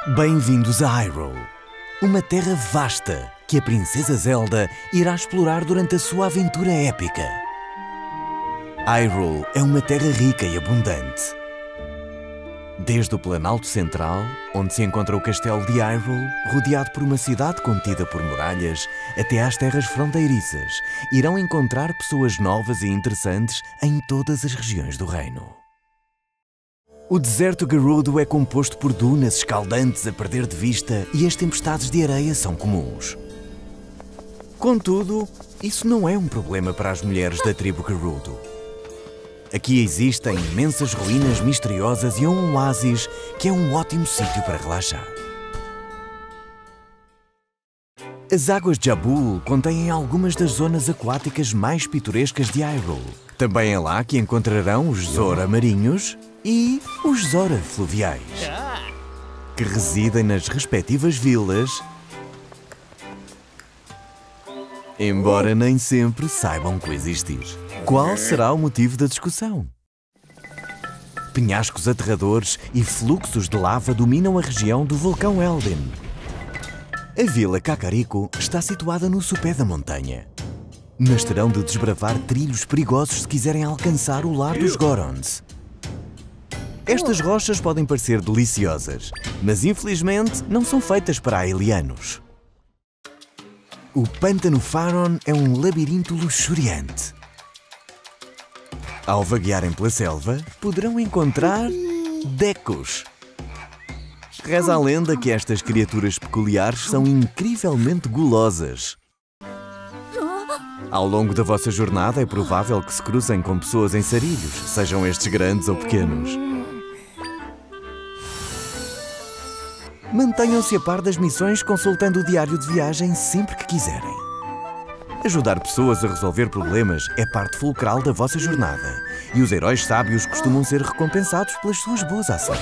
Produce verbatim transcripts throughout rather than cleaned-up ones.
Bem-vindos a Hyrule, uma terra vasta que a Princesa Zelda irá explorar durante a sua aventura épica. Hyrule é uma terra rica e abundante. Desde o Planalto Central, onde se encontra o Castelo de Hyrule, rodeado por uma cidade contida por muralhas, até às terras fronteiriças, irão encontrar pessoas novas e interessantes em todas as regiões do reino. O deserto Gerudo é composto por dunas escaldantes a perder de vista e as tempestades de areia são comuns. Contudo, isso não é um problema para as mulheres da tribo Gerudo. Aqui existem imensas ruínas misteriosas e um oásis que é um ótimo sítio para relaxar. As águas de Abul contêm algumas das zonas aquáticas mais pitorescas de Hyrule. Também é lá que encontrarão os Zora marinhos e os Zora fluviais, que residem nas respectivas vilas, embora nem sempre saibam coexistir. Qual será o motivo da discussão? Penhascos aterradores e fluxos de lava dominam a região do vulcão Eldin. A vila Kakariko está situada no sopé da montanha, mas terão de desbravar trilhos perigosos se quiserem alcançar o lar dos Gorons. Estas rochas podem parecer deliciosas, mas infelizmente não são feitas para aelianos. O Pântano Faron é um labirinto luxuriante. Ao vaguearem pela selva, poderão encontrar Dekos. Reza a lenda que estas criaturas peculiares são incrivelmente gulosas. Ao longo da vossa jornada é provável que se cruzem com pessoas em sarilhos, sejam estes grandes ou pequenos. Mantenham-se a par das missões consultando o diário de viagem sempre que quiserem. Ajudar pessoas a resolver problemas é parte fulcral da vossa jornada e os heróis sábios costumam ser recompensados pelas suas boas ações.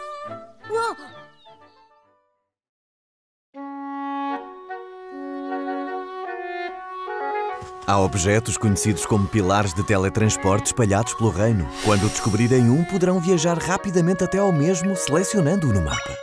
Há objetos conhecidos como pilares de teletransporte espalhados pelo reino. Quando descobrirem um, poderão viajar rapidamente até ao mesmo, selecionando-o no mapa.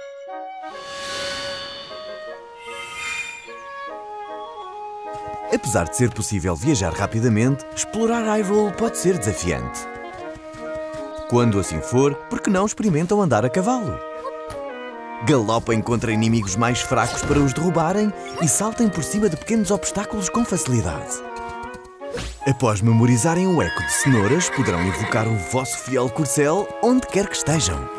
Apesar de ser possível viajar rapidamente, explorar Hyrule pode ser desafiante. Quando assim for, por que não experimentam andar a cavalo? Galopem contra inimigos mais fracos para os derrubarem e saltem por cima de pequenos obstáculos com facilidade. Após memorizarem o eco de cenouras, poderão invocar o vosso fiel corcel onde quer que estejam.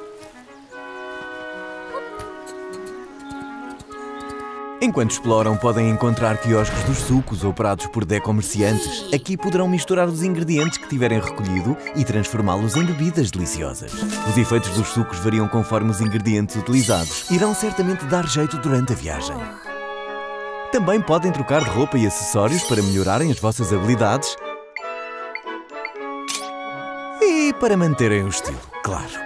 Enquanto exploram, podem encontrar quiosques dos sucos operados por decomerciantes. Aqui poderão misturar os ingredientes que tiverem recolhido e transformá-los em bebidas deliciosas. Os efeitos dos sucos variam conforme os ingredientes utilizados. Irão certamente dar jeito durante a viagem. Também podem trocar de roupa e acessórios para melhorarem as vossas habilidades e para manterem o estilo, claro.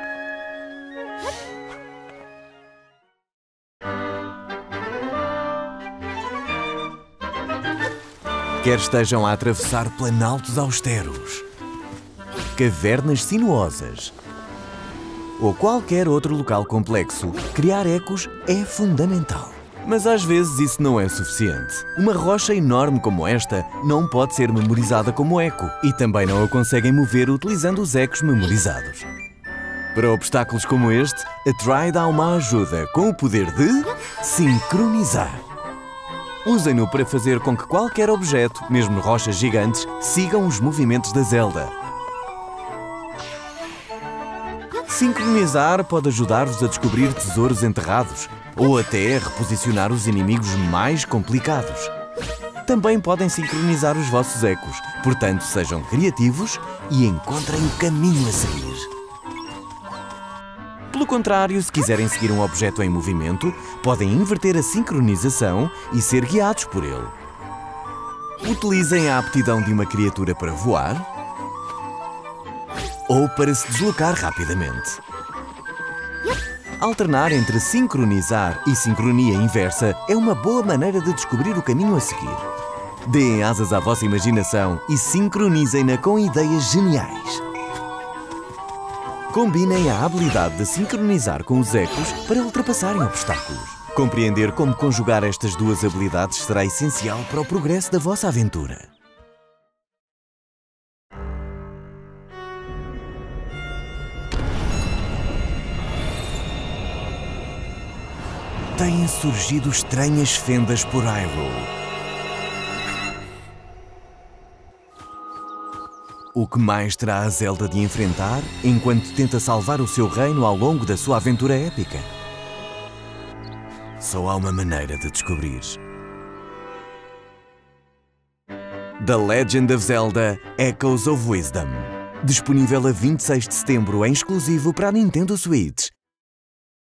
Quer estejam a atravessar planaltos austeros, cavernas sinuosas ou qualquer outro local complexo, criar ecos é fundamental. Mas às vezes isso não é suficiente. Uma rocha enorme como esta não pode ser memorizada como eco e também não a conseguem mover utilizando os ecos memorizados. Para obstáculos como este, a Tri dá uma ajuda com o poder de sincronizar. Usem-no para fazer com que qualquer objeto, mesmo rochas gigantes, sigam os movimentos da Zelda. Sincronizar pode ajudar-vos a descobrir tesouros enterrados ou até a reposicionar os inimigos mais complicados. Também podem sincronizar os vossos ecos, portanto sejam criativos e encontrem o caminho a seguir. Pelo contrário, se quiserem seguir um objeto em movimento, podem inverter a sincronização e ser guiados por ele. Utilizem a aptidão de uma criatura para voar ou para se deslocar rapidamente. Alternar entre sincronizar e sincronia inversa é uma boa maneira de descobrir o caminho a seguir. Deem asas à vossa imaginação e sincronizem-na com ideias geniais. Combinem a habilidade de sincronizar com os ecos para ultrapassarem obstáculos. Compreender como conjugar estas duas habilidades será essencial para o progresso da vossa aventura. Têm surgido estranhas fendas por Hyrule. O que mais terá a Zelda de enfrentar enquanto tenta salvar o seu reino ao longo da sua aventura épica? Só há uma maneira de descobrir. The Legend of Zelda Echoes of Wisdom. Disponível a vinte e seis de setembro em exclusivo para a Nintendo Switch.